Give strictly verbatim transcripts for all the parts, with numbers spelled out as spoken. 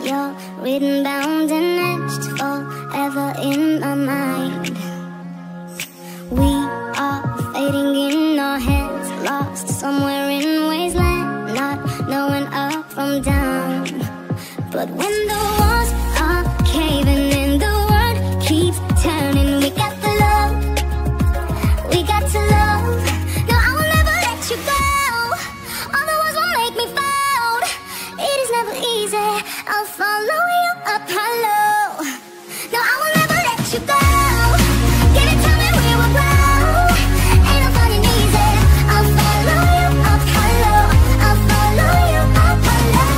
You're written, bound and etched forever in my mind. We are fading in our heads, lost somewhere in wasteland, not knowing up from down. But when the walls are caving in, the world keeps turning. We got the love, we got to love. No, I will never let you go. All the walls will make me fold. It is never easy, I'll follow you up hello. No, I will never let you go. Give it time and we will grow. Ain't no finding easy, I'll follow you up hello. I'll follow you up hello.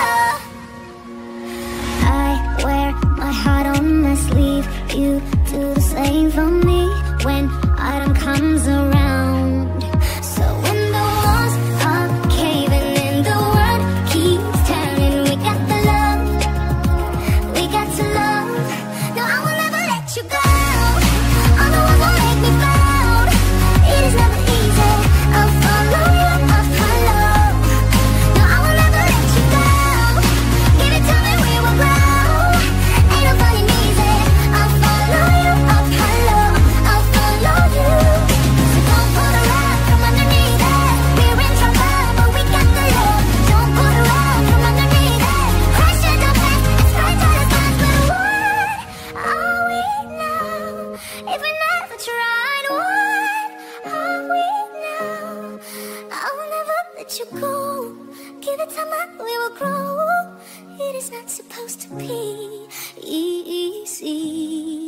I wear my heart on my sleeve. You do the same for me when autumn comes around. So when the walls are caving in, the world keeps turning. We got the love, we got to love. No, I will never let you go. All the walls will make me fold. It is never easy, I'll follow you up hello. No, I will never let you go. Give it time and we will grow. Ain't no finding easy, I'll follow you up hello. I'll follow you. So don't pull the rug from underneath it. We're in trouble, but we got the love. Don't pull the rug from underneath it. Crash in the past, it's right to the stars. But what are we now if we never tried? What are we now? I will never let you go. Give it time and we will grow. It is not supposed to be easy.